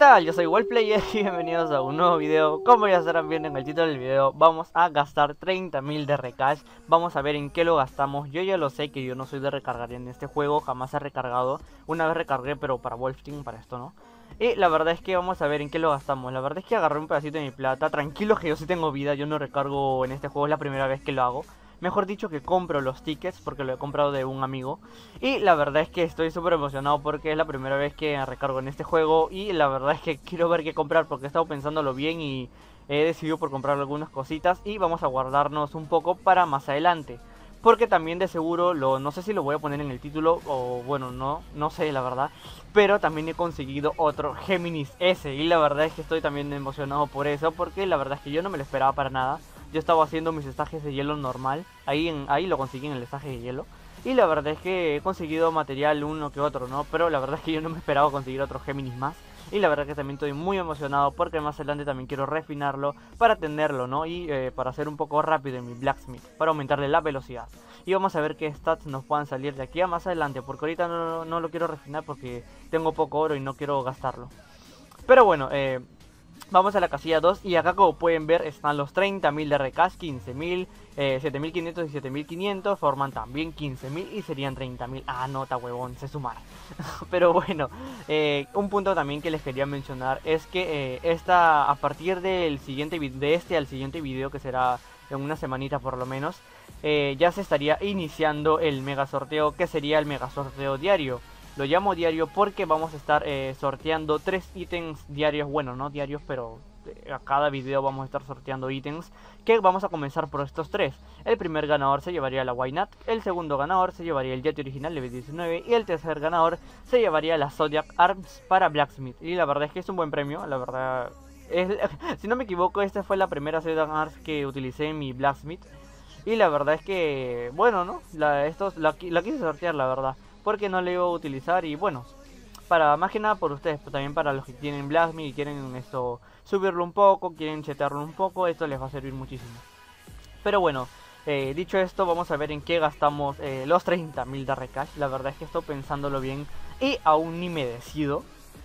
tal? Yo soy Wallplayer y bienvenidos a un nuevo video. Como ya estarán viendo en el título del video, vamos a gastar 30.000 de recash. Vamos a ver en qué lo gastamos. Yo ya lo sé que yo no soy de recargar en este juego, jamás he recargado. Una vez recargué, pero para Wolf Team, para esto no. Y la verdad es que vamos a ver en qué lo gastamos. La verdad es que agarré un pedacito de mi plata. Tranquilo que yo sí tengo vida, yo no recargo en este juego, es la primera vez que lo hago. Mejor dicho que compro los tickets porque lo he comprado de un amigo. Y la verdad es que estoy súper emocionado porque es la primera vez que recargo en este juego. Y la verdad es que quiero ver qué comprar porque he estado pensándolo bien y he decidido por comprar algunas cositas. Y vamos a guardarnos un poco para más adelante. Porque también de seguro, no sé si lo voy a poner en el título o bueno, no sé la verdad. Pero también he conseguido otro Géminis S y la verdad es que estoy también emocionado por eso. Porque la verdad es que yo no me lo esperaba para nada. Yo estaba haciendo mis estajes de hielo normal. Ahí lo conseguí en el estaje de hielo. Y la verdad es que he conseguido material uno que otro, ¿no? Pero la verdad es que yo no me esperaba conseguir otro Géminis más. Y la verdad es que también estoy muy emocionado porque más adelante también quiero refinarlo para tenerlo, ¿no? Y para hacer un poco rápido en mi Blacksmith, para aumentarle la velocidad. Y vamos a ver qué stats nos puedan salir de aquí a más adelante, porque ahorita no lo quiero refinar porque tengo poco oro y no quiero gastarlo. Pero bueno, vamos a la casilla 2 y acá como pueden ver están los 30.000 de recash, 15.000, 7.500 y 7.500, forman también 15.000 y serían 30.000. Ah, no, ta huevón, sé sumar. Pero bueno, un punto también que les quería mencionar es que a partir del siguiente al siguiente video, que será en una semanita por lo menos, ya se estaría iniciando el mega sorteo, que sería el mega sorteo diario. Lo llamo diario porque vamos a estar sorteando 3 ítems diarios. Bueno, no diarios, pero a cada video vamos a estar sorteando ítems. Que vamos a comenzar por estos 3. El primer ganador se llevaría la Wynat. El segundo ganador se llevaría el Yeti original level 19. Y el tercer ganador se llevaría la Zodiac Arms para Blacksmith. Y la verdad es que es un buen premio. La verdad, si no me equivoco, esta fue la primera Zodiac Arms que utilicé en mi Blacksmith. Y la verdad es que, bueno, ¿no? La quise sortear, la verdad. Porque no le iba a utilizar y bueno, para más que nada por ustedes, pero también para los que tienen Blacksmith y quieren esto subirlo un poco, quieren chetearlo un poco, esto les va a servir muchísimo. Pero bueno, dicho esto, vamos a ver en qué gastamos los 30.000 de recash. La verdad es que estoy pensándolo bien y aún ni me decido.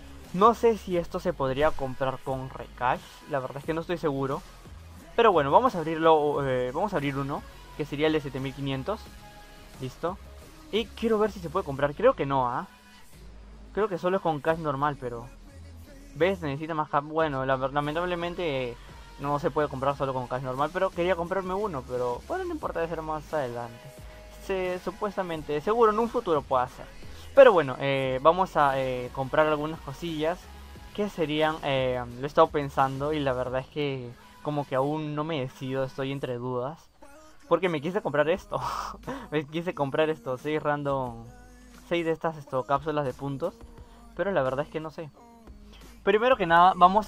No sé si esto se podría comprar con recash, la verdad es que no estoy seguro. Pero bueno, vamos a abrirlo, vamos a abrir uno, que sería el de 7.500. Listo. Y quiero ver si se puede comprar. Creo que no, ¿ah? Creo que solo es con cash normal, pero... ¿Ves? Necesita más cash. Bueno, lamentablemente no se puede comprar solo con cash normal, pero quería comprarme uno, pero... Bueno, no importa, de ser más adelante. Supuestamente, seguro en un futuro puede ser. Pero bueno, vamos a comprar algunas cosillas que serían... lo he estado pensando y la verdad es que como que aún no me decido, estoy entre dudas. Porque me quise comprar esto. Me quise comprar esto, 6 random, 6 de estas cápsulas de puntos. Pero la verdad es que no sé. Primero que nada, vamos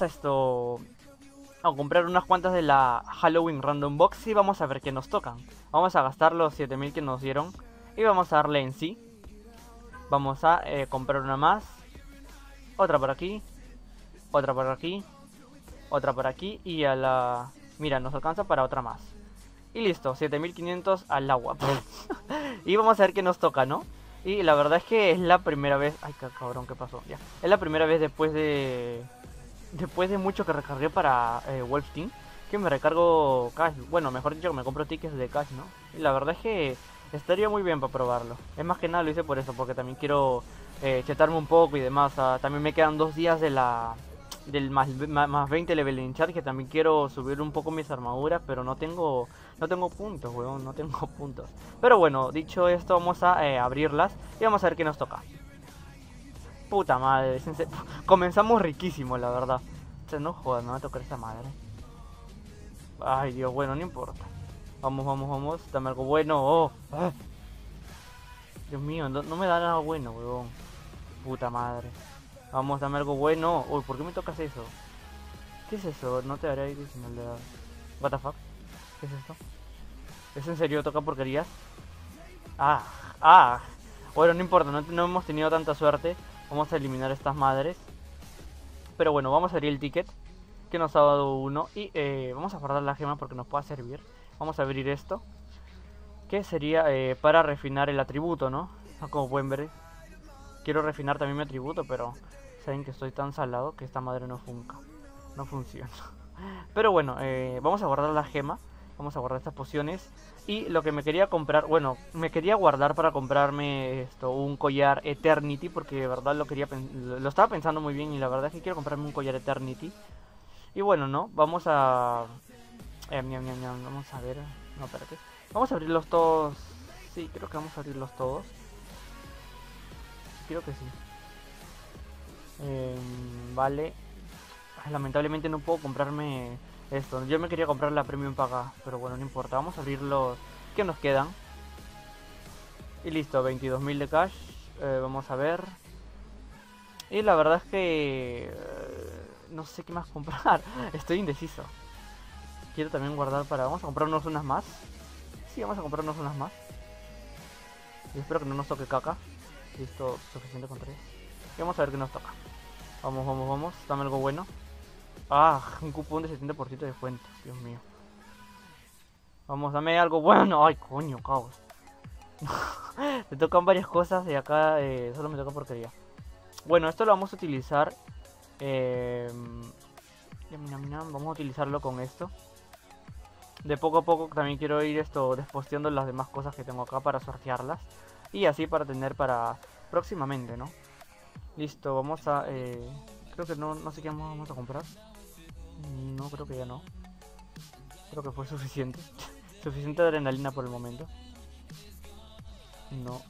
a comprar unas cuantas de la Halloween Random Box y vamos a ver qué nos tocan. Vamos a gastar los 7.000 que nos dieron y vamos a darle en sí. Vamos a comprar una más. Otra por aquí. Otra por aquí. Otra por aquí y a la... Mira, nos alcanza para otra más. Y listo, 7.500 al agua. Y vamos a ver qué nos toca, ¿no? Y la verdad es que es la primera vez... Ay, cabrón, ¿qué pasó? Ya. Es la primera vez después de mucho que recargué para Wolf Team, que me recargo cash. Bueno, mejor dicho, que me compro tickets de cash, ¿no? Y la verdad es que estaría muy bien para probarlo. Es más que nada lo hice por eso, porque también quiero chetarme un poco y demás. También me quedan 2 días del más 20 level en chat, que también quiero subir un poco mis armaduras, pero no tengo puntos, weón, no tengo puntos. Pero bueno, dicho esto, vamos a abrirlas y vamos a ver qué nos toca. Puta madre, comenzamos riquísimo, la verdad. No jodas, me va a tocar esta madre. Ay, Dios, bueno, no importa. Vamos, vamos, vamos, dame algo bueno. Oh. Ah. Dios mío, no me da nada bueno, weón. Puta madre. Vamos, dame algo bueno. Uy, ¿por qué me tocas eso? ¿Qué es eso? No te daré aire si no le das. What the fuck? ¿Qué es esto? ¿Es en serio toca porquerías? Ah. Bueno, no importa, no hemos tenido tanta suerte. Vamos a eliminar estas madres. Pero bueno, vamos a abrir el ticket que nos ha dado uno. Y vamos a guardar la gema porque nos pueda servir. Vamos a abrir esto, que sería para refinar el atributo, ¿no? Como pueden ver, quiero refinar también mi atributo, pero Saben que estoy tan salado que esta madre no funciona. Pero bueno, vamos a guardar la gema. Vamos a guardar estas pociones. Y lo que me quería comprar, bueno, me quería guardar para comprarme un collar Eternity. Porque de verdad lo estaba pensando muy bien. Y la verdad es que quiero comprarme un collar Eternity. Y bueno, ¿no? Vamos a... vamos a ver... No, espérate. Vamos a abrirlos todos. Sí, creo que vamos a abrirlos todos. Creo que sí. Vale. Ay, lamentablemente no puedo comprarme esto. Yo me quería comprar la Premium Paga, pero bueno, no importa. Vamos a abrir los que nos quedan. Y listo, 22.000 de cash. Vamos a ver. Y la verdad es que... no sé qué más comprar. Estoy indeciso. Quiero también guardar para... Vamos a comprarnos unas más. Sí, vamos a comprarnos unas más. Y espero que no nos toque caca. Listo, suficiente con 3. Y vamos a ver qué nos toca. Vamos, vamos, vamos. Dame algo bueno. Ah, un cupón de 70% de descuento. Dios mío. Vamos, dame algo bueno. Ay, coño, caos. Te tocan varias cosas y acá solo me toca porquería. Bueno, esto lo vamos a utilizar. Vamos a utilizarlo con esto. De poco a poco también quiero ir desposteando las demás cosas que tengo acá para sortearlas. Y así para tener para próximamente, ¿no? Listo, vamos a... creo que no sé qué vamos a comprar. No, creo que ya no. Creo que fue suficiente. Suficiente adrenalina por el momento. No.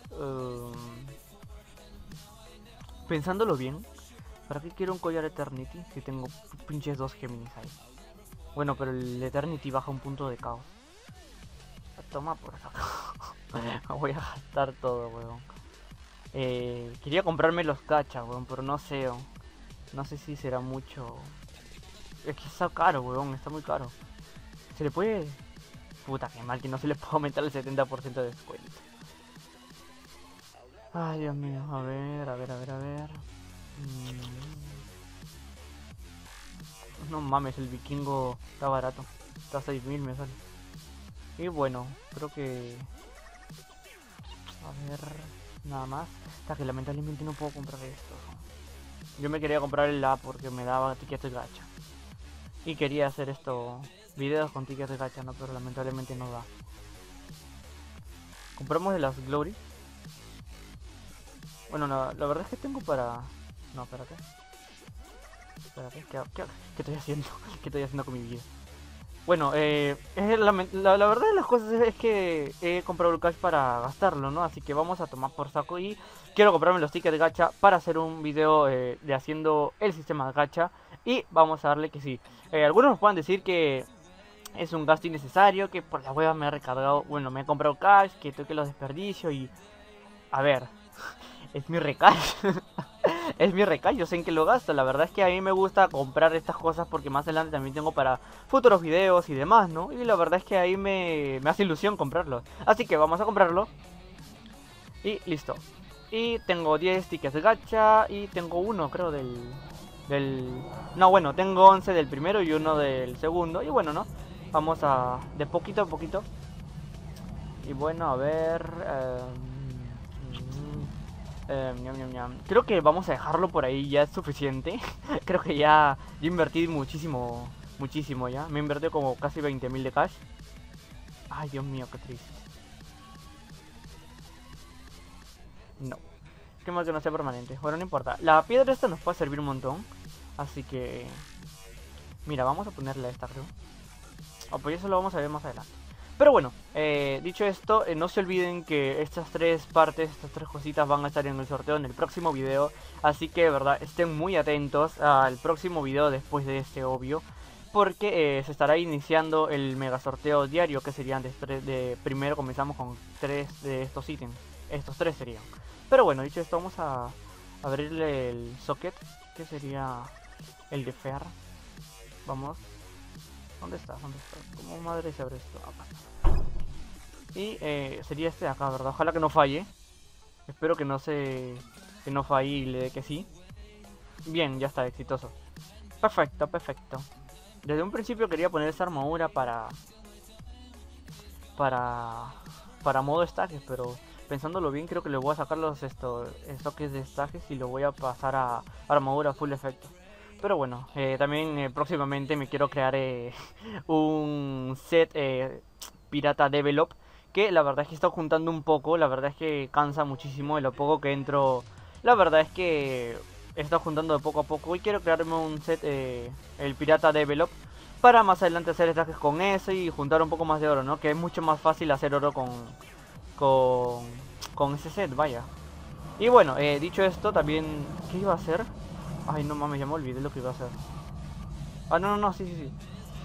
Pensándolo bien, ¿para qué quiero un collar Eternity si tengo pinches 2 Géminis ahí? Bueno, pero el Eternity baja un punto de caos. Toma por acá. Voy a gastar todo, weón. Quería comprarme los gacha, weón, pero no sé. No sé si será mucho. Es que está caro, weón, está muy caro. ¿Se le puede...? Puta, que mal que no se le puede aumentar el 70% de descuento. Ay, Dios mío, a ver. No mames, el vikingo está barato. Está a 6.000 me sale. Y bueno, creo que... A ver... Nada más. Hasta que lamentablemente no puedo comprar esto. Yo me quería comprar el A porque me daba tickets gacha. Y quería hacer videos con tickets gacha, ¿no? Pero lamentablemente no da. Compramos de las Glory. Bueno, no, la verdad es que tengo para... No, espérate. ¿Qué estoy haciendo? ¿Qué estoy haciendo con mi vida? Bueno, la verdad de las cosas es que he comprado el cash para gastarlo, ¿no? Así que vamos a tomar por saco y quiero comprarme los tickets de gacha para hacer un video de haciendo el sistema de gacha. Y vamos a darle que sí. Algunos nos pueden decir que es un gasto innecesario, que por la hueva me he recargado, bueno, me he comprado cash, que toque los desperdicios y... A ver, es mi recash. Es mi recash, yo sé en que lo gasto. La verdad es que a mí me gusta comprar estas cosas porque más adelante también tengo para futuros videos y demás, ¿no? Y la verdad es que ahí me hace ilusión comprarlo. Así que vamos a comprarlo. Y listo. Y tengo 10 tickets de gacha y tengo uno, creo, No, bueno, tengo 11 del primero y uno del segundo. Y bueno, ¿no? Vamos a... de poquito a poquito. Y bueno, a ver... Creo que vamos a dejarlo por ahí, ya es suficiente. Creo que ya invertí muchísimo ya. Me invertí como casi 20.000 de cash. Ay, Dios mío, qué triste. No. Qué mal que no sea permanente. Bueno, no importa. La piedra esta nos puede servir un montón. Así que... Mira, vamos a ponerle esta, creo. Pues eso lo vamos a ver más adelante. Pero bueno, dicho esto, no se olviden que estas 3 partes, estas 3 cositas van a estar en el sorteo en el próximo video. Así que de verdad, estén muy atentos al próximo video después de este, obvio. Porque se estará iniciando el mega sorteo diario, que serían primero comenzamos con 3 de estos ítems. Estos 3 serían. Pero bueno, dicho esto, vamos a abrirle el socket, que sería el de Fer. Vamos. ¿Dónde está? ¿Cómo madre se abre esto? Acá. Y sería este de acá, ¿verdad? Ojalá que no falle. Espero que no falle y le dé que sí. Bien, ya está, exitoso. Perfecto, perfecto. Desde un principio quería poner esa armadura para modo stacks, pero pensándolo bien, creo que le voy a sacar los estoques de estajes y lo voy a pasar a armadura full efecto. Pero bueno, también próximamente me quiero crear un set pirata develop, que la verdad es que he estado juntando un poco, la verdad es que cansa muchísimo de lo poco que entro. La verdad es que he estado juntando de poco a poco y quiero crearme un set, el pirata develop, para más adelante hacer estajes con ese y juntar un poco más de oro, ¿no? Que es mucho más fácil hacer oro con, con ese set, vaya. Y bueno, dicho esto, también, ¿qué iba a hacer? Ay, no mames, ya me olvidé lo que iba a hacer. Ah, no, no, no, sí, sí, sí.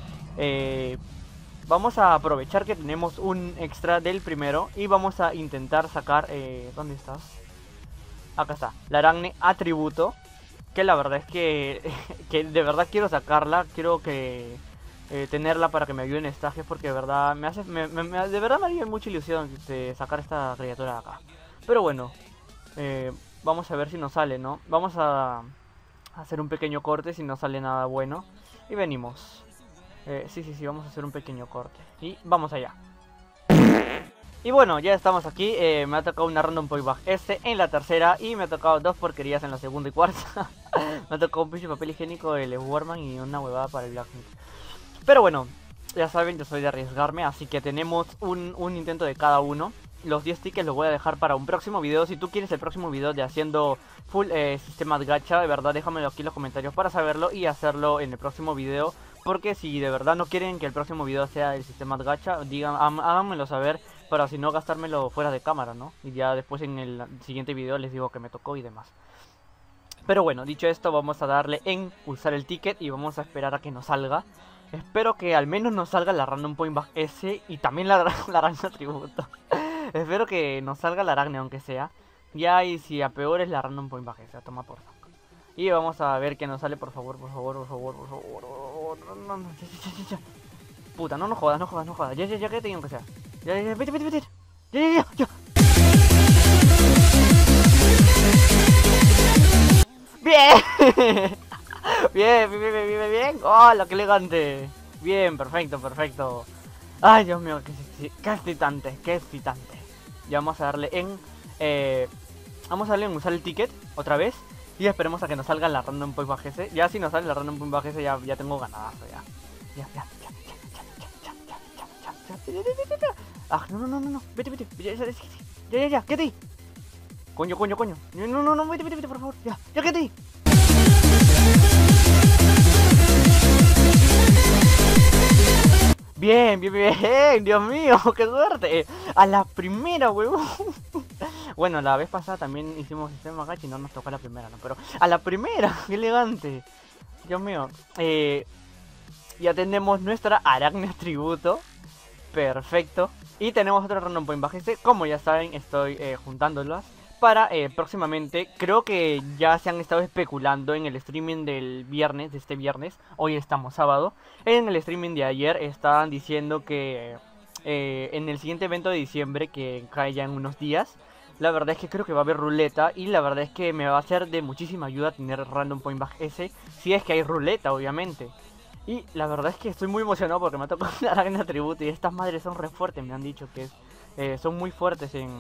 Vamos a aprovechar que tenemos un extra del primero y vamos a intentar sacar... ¿dónde estás? Acá está, la Aracne Atributo. Que la verdad es que, que de verdad quiero sacarla. Quiero que tenerla para que me ayude en estajes, porque de verdad me hace, de verdad me haría mucha ilusión de sacar esta criatura de acá. Pero bueno, vamos a ver si nos sale, ¿no? Vamos a hacer un pequeño corte si no sale nada bueno. Y venimos. Sí, sí, sí, vamos a hacer un pequeño corte. Y vamos allá. Y bueno, ya estamos aquí. Me ha tocado una random point bag en la tercera. Y me ha tocado dos porquerías en la segunda y cuarta. Me ha tocado un pinche papel higiénico del Warman y una huevada para el Blacksmith. Pero bueno, ya saben, yo soy de arriesgarme. Así que tenemos un intento de cada uno. Los 10 tickets los voy a dejar para un próximo video. Si tú quieres el próximo video de haciendo full sistema de gacha, de verdad déjamelo aquí en los comentarios para saberlo y hacerlo en el próximo video. Porque si de verdad no quieren que el próximo video sea el sistema de gacha, háganmelo saber para si no gastármelo fuera de cámara, ¿no? Y ya después en el siguiente video les digo que me tocó y demás. Pero bueno, dicho esto, vamos a darle en usar el ticket y vamos a esperar a que nos salga. Espero que al menos nos salga la Random Point Bag S y también la Aracne Atributo. Espero que nos salga la Aracne aunque sea. Ya, y si a peor es la Random Point Bag S, toma por favor. Y vamos a ver que nos sale, por favor, por favor, por favor, por favor. No, no, ya. Puta, no jodas, no jodas, no jodas. Ya que tengo que sea. Ya, vete. Ya. Bien. Bien. ¡Hola, qué elegante! Bien, perfecto. Ay, Dios mío, qué excitante. Ya vamos a darle en... vamos a darle en usar el ticket otra vez. Y esperemos a que nos salga la Random Point Bag S. Ya si nos sale la Random Point Bag S ya tengo ganadazo ya. Ya. Ah, no. Vete. Ya, quédate ahí. Coño. No, vete, por favor. Ya, quédate ahí. Bien, Dios mío, qué suerte. A la primera, huevón. Bueno, la vez pasada también hicimos sistema gacha y no nos tocó a la primera, ¿no? Pero a la primera, qué elegante. Dios mío. Ya tenemos nuestra Aracne Atributo. Perfecto. Y tenemos otra Random Point Bag S. Como ya saben, estoy juntándolas para próximamente. Creo que ya se han estado especulando en el streaming del viernes, de este viernes. Hoy estamos sábado. En el streaming de ayer estaban diciendo que en el siguiente evento de diciembre, que cae ya en unos días, la verdad es que creo que va a haber ruleta. Y la verdad es que me va a ser de muchísima ayuda tener Random Point Bag S. Si es que hay ruleta, obviamente. Y la verdad es que estoy muy emocionado porque me ha tocado la Aracne Atributo. Y estas madres son re fuertes, me han dicho que son muy fuertes en...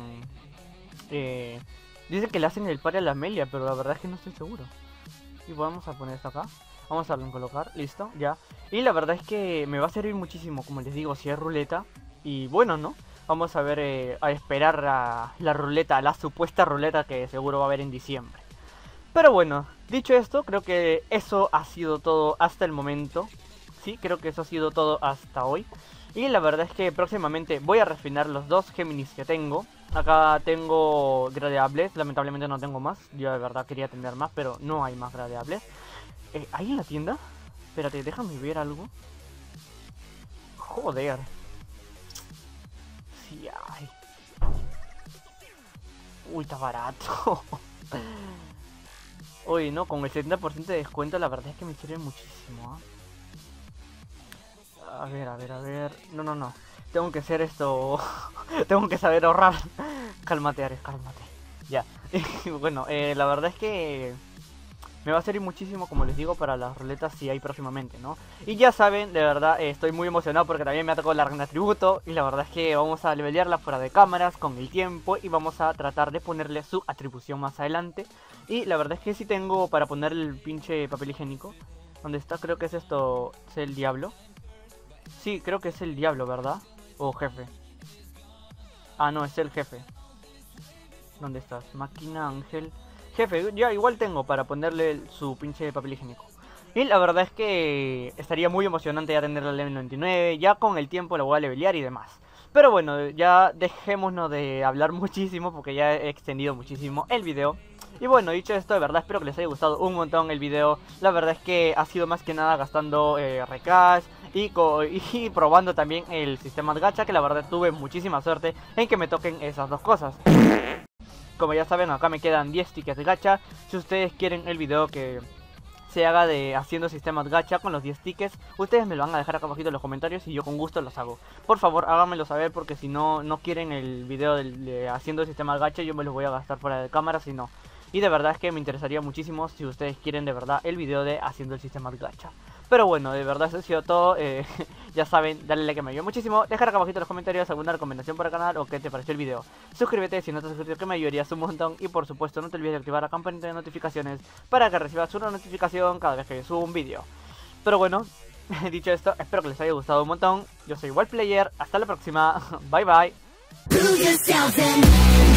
dicen que le hacen el pari a la Amelia, pero la verdad es que no estoy seguro. Y vamos a poner esto acá. Vamos a darle en colocar, listo, ya. Y la verdad es que me va a servir muchísimo, como les digo, si es ruleta. Y bueno, ¿no? Vamos a ver, a esperar a la ruleta, la supuesta ruleta que seguro va a haber en diciembre. Pero bueno, dicho esto, creo que eso ha sido todo hasta el momento. Sí, creo que eso ha sido todo hasta hoy. Y la verdad es que próximamente voy a refinar los dos Géminis que tengo. Acá tengo gradeables, lamentablemente no tengo más. Yo de verdad quería tener más, pero no hay más gradeables. ¿Hay en la tienda? Espérate, déjame ver algo. Joder. Sí hay. Uy, está barato. Uy, no, con el 70% de descuento la verdad es que me sirve muchísimo, A ver. No. Tengo que hacer esto. Tengo que saber ahorrar. Cálmate, Ares, cálmate. Ya. Bueno, la verdad es que me va a servir muchísimo, como les digo, para las ruletas si hay próximamente, ¿no? Y ya saben, de verdad, estoy muy emocionado porque también me ha tocado la reina tributo. Y la verdad es que vamos a levelearla fuera de cámaras con el tiempo. Y vamos a tratar de ponerle su atribución más adelante. Y la verdad es que sí tengo para ponerle el pinche papel higiénico. ¿Dónde está? Creo que es esto, es el diablo. Sí, creo que es el diablo, ¿verdad? O jefe. Ah, no, es el jefe. ¿Dónde estás? Máquina, ángel. Jefe, ya igual tengo para ponerle su pinche papel higiénico. Y la verdad es que estaría muy emocionante ya tener la level 99. Ya con el tiempo la voy a levelear y demás. Pero bueno, ya dejémonos de hablar muchísimo porque ya he extendido muchísimo el video. Y bueno, dicho esto, de verdad espero que les haya gustado un montón el video. La verdad es que ha sido más que nada gastando recash y probando también el sistema de gacha, que la verdad tuve muchísima suerte en que me toquen esas dos cosas. Como ya saben, acá me quedan 10 tickets de gacha. Si ustedes quieren el video que se haga de haciendo sistemas gacha con los 10 tickets, ustedes me lo van a dejar acá abajito en los comentarios y yo con gusto los hago. Por favor, háganmelo saber porque si no quieren el video de haciendo sistemas gacha, yo me los voy a gastar fuera de cámara, si no. Y de verdad es que me interesaría muchísimo si ustedes quieren de verdad el video de haciendo el sistema gacha. Pero bueno, de verdad eso ha sido todo. Ya saben, dale like que me ayuda muchísimo. Dejar acá abajito en los comentarios alguna recomendación para el canal o qué te pareció el video. Suscríbete si no te has suscrito, que me ayudarías un montón. Y por supuesto no te olvides de activar la campanita de notificaciones para que recibas una notificación cada vez que subo un video. Pero bueno, dicho esto, espero que les haya gustado un montón. Yo soy Wildplayer, hasta la próxima. Bye bye.